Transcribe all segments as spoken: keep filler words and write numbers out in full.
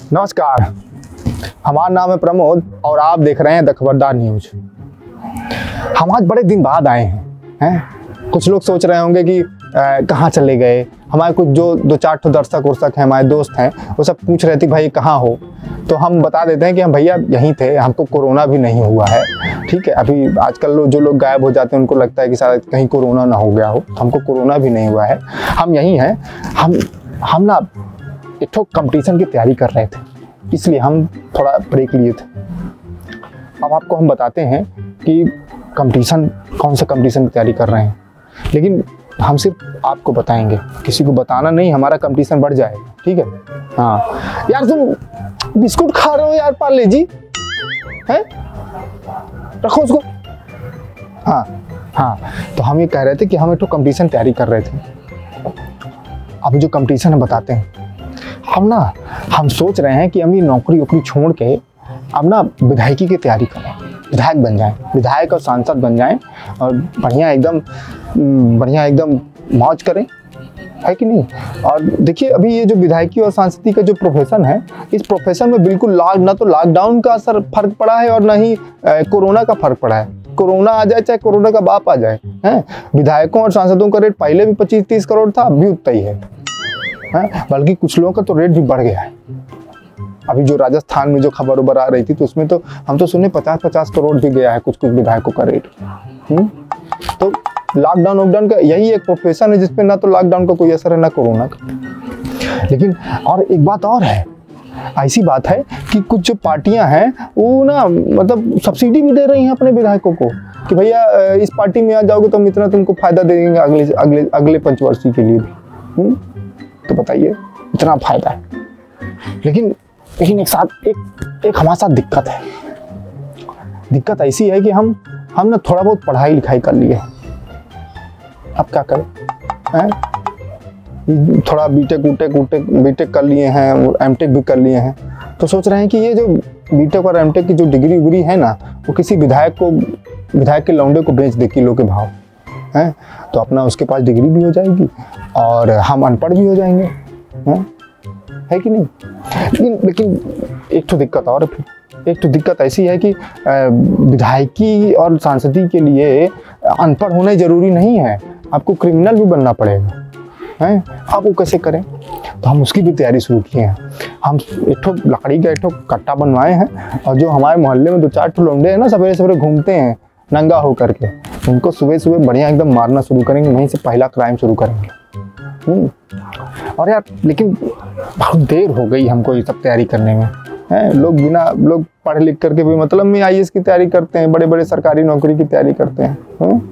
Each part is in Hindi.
नमस्कार, हमारा नाम है प्रमोद और आप देख रहे हैं द खबरदार न्यूज। हम आज बड़े दिन बाद आए हैं हैं कुछ लोग सोच रहे होंगे कि कहाँ चले गए। हमारे कुछ जो दो चार ठो दर्शक उर्शक हैं, हमारे दोस्त हैं, वो सब पूछ रहे थे भाई कहाँ हो। तो हम बता देते हैं कि हम भैया यहीं थे, हमको कोरोना भी नहीं हुआ है। ठीक है, अभी आजकल लो, जो लोग गायब हो जाते हैं उनको लगता है कि शायद कहीं कोरोना ना हो गया हो। हमको कोरोना भी नहीं हुआ है, हम यहीं हैं। हम हम ना एक ठो कंपटीशन की तैयारी कर रहे थे, इसलिए हम थोड़ा ब्रेक लिए थे। अब आपको हम बताते हैं कि कंपटीशन, कौन सा कंपटीशन की तैयारी कर रहे हैं, लेकिन हम सिर्फ आपको बताएंगे, किसी को बताना नहीं, हमारा कंपटीशन बढ़ जाएगा। ठीक है। हाँ यार, तुम बिस्कुट खा रहे हो यार, पार्ले जी हैं, रखो उसको। हाँ हाँ, तो हम ये कह रहे थे कि हम एक तो कंपटीशन तैयारी कर रहे थे। अब जो कंपटीशन हम बताते हैं, हम ना हम सोच रहे हैं कि हम ये नौकरी वोकरी छोड़ के अब ना विधायकी की तैयारी करें, विधायक बन जाएं, विधायक और सांसद बन जाएं और बढ़िया एकदम बढ़िया एकदम मौज करें, है कि नहीं। और देखिए, अभी ये जो विधायकी और सांसदी का जो प्रोफेशन है, इस प्रोफेशन में बिल्कुल लाग ना तो लॉकडाउन का असर फर्क पड़ा है और ना ही कोरोना का फर्क पड़ा है। कोरोना आ जाए चाहे कोरोना का बाप आ जाए, हैं, विधायकों और सांसदों का रेट पहले भी पच्चीस तीस करोड़ था, अब भी उतना ही है, हैं? बल्कि कुछ लोगों का तो रेट भी बढ़ गया है। अभी जो राजस्थान में जो खबर उबर आ रही थी, तो उसमें तो हम तो सुने पचास पचास करोड़ भी गया है कुछ कुछ विधायकों का रेट। हुँ? तो लॉकडाउन वॉकडाउन का यही एक प्रोफेशन है जिसपे ना तो लॉकडाउन का कोई असर है ना कोरोना का। लेकिन और एक बात और है, ऐसी बात है कि कुछ जो पार्टियां हैं वो ना मतलब सब्सिडी भी दे रही हैं अपने विधायकों को कि भैया इस पार्टी में आ जाओगे तो हम इतना तुमको फायदा दे देंगे अगले अगले अगले पंचवर्षीय के लिए भी। हुँ? तो बताइए, इतना फायदा है। लेकिन लेकिन एक साथ एक एक हमारे साथ दिक्कत है। दिक्कत ऐसी है कि हम हम ना थोड़ा बहुत पढ़ाई लिखाई कर लिए, अब क्या करें, हैं? थोड़ा बीटेक वूटेक वूटेक बीटेक कर लिए हैं, एमटेक भी कर लिए हैं। तो सोच रहे हैं कि ये जो बीटेक और एमटेक की जो डिग्री उग्री है ना, वो किसी विधायक को, विधायक के लौंडे को बेच दे किलो के भाव, हैं, तो अपना उसके पास डिग्री भी हो जाएगी और हम अनपढ़ भी हो जाएंगे, हैं, है कि नहीं। लेकिन लेकिन एक तो दिक्कत और एक तो दिक्कत ऐसी है कि विधायकी और सांसदी के लिए अनपढ़ होना जरूरी नहीं है, आपको क्रिमिनल भी बनना पड़ेगा, हैं। आप वो कैसे करें, तो हम उसकी भी तैयारी शुरू किए हैं। हम एक ठो लकड़ी का एक ठो कट्टा बनवाए हैं और जो हमारे मोहल्ले में दो चार ठो लौंडे हैं ना, सवेरे सवेरे घूमते हैं नंगा हो करके, उनको सुबह सुबह बढ़िया एकदम मारना शुरू करेंगे, वहीं से पहला क्राइम शुरू करेंगे। और यार लेकिन बहुत देर हो गई हमको ये सब तैयारी करने में, हैं। लोग बिना लोग पढ़ लिख करके भी मतलब में आई ए एस की तैयारी करते हैं, बड़े बड़े सरकारी नौकरी की तैयारी करते हैं,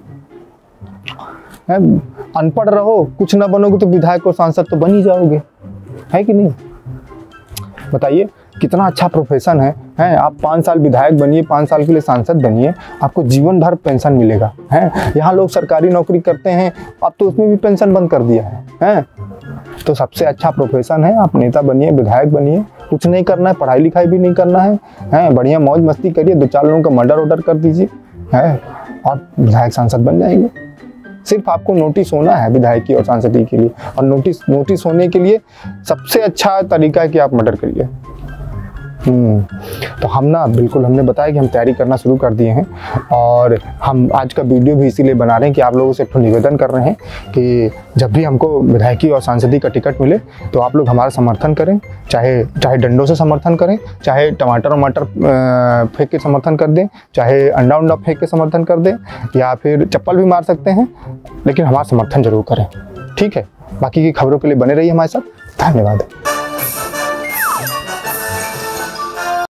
हैं। अनपढ़ रहो, कुछ ना बनोगे तो विधायक और सांसद तो बन ही जाओगे, है कि नहीं। बताइए कितना अच्छा प्रोफेशन है, हैं। आप पाँच साल विधायक बनिए, पाँच साल के लिए सांसद बनिए, आपको जीवन भर पेंशन मिलेगा, हैं। यहाँ लोग सरकारी नौकरी करते हैं, अब तो उसमें भी पेंशन बंद कर दिया है, हैं। तो सबसे अच्छा प्रोफेशन है, आप नेता बनिए, विधायक बनिए, कुछ नहीं करना है, पढ़ाई लिखाई भी नहीं करना है, हैं। बढ़िया मौज मस्ती करिए, दो चार लोगों का मर्डर वर्डर कर दीजिए, हैं, और विधायक सांसद बन जाएंगे। सिर्फ आपको नोटिस होना है विधायकी और सांसदी के लिए, और नोटिस नोटिस होने के लिए सबसे अच्छा तरीका है कि आप मर्डर करिए। हम्म तो हम ना बिल्कुल हमने बताया कि हम तैयारी करना शुरू कर दिए हैं, और हम आज का वीडियो भी इसीलिए बना रहे हैं कि आप लोगों से एक निवेदन कर रहे हैं कि जब भी हमको विधायकी और सांसदी का टिकट मिले तो आप लोग हमारा समर्थन करें, चाहे चाहे डंडों से समर्थन करें, चाहे टमाटर वमाटर फेंक के समर्थन कर दें, चाहे अंडा उंडा फेंक के समर्थन कर दें, या फिर चप्पल भी मार सकते हैं, लेकिन हमारा समर्थन जरूर करें। ठीक है, बाकी की खबरों के लिए बने रहिए हमारे साथ। धन्यवाद।